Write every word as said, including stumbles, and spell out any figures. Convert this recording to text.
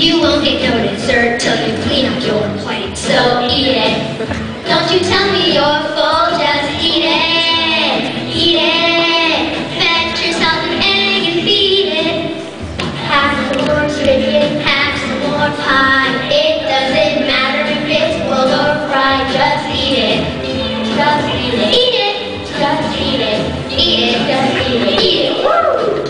You won't get noticed, sir, till you clean up your plate. So eat it. Don't you tell me you're full, just eat it. Eat it. Fetch yourself an egg and feed it. Have some more chicken, have some more pie. It doesn't matter if it's boiled or fried, just eat it. Just eat it. Eat it. Just eat it. Eat it. Just eat it. Eat it. Woo!